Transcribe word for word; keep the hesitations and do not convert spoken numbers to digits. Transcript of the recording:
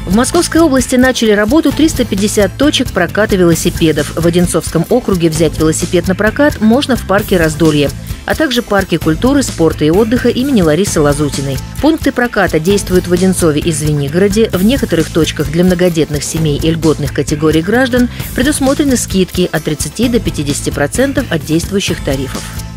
В Московской области начали работу триста пятьдесят точек проката велосипедов. В Одинцовском округе взять велосипед на прокат можно в парке «Раздолье», а также парке культуры, спорта и отдыха имени Ларисы Лазутиной. Пункты проката действуют в Одинцове и Звенигороде. В некоторых точках для многодетных семей и льготных категорий граждан предусмотрены скидки от тридцати до пятидесяти процентов от действующих тарифов.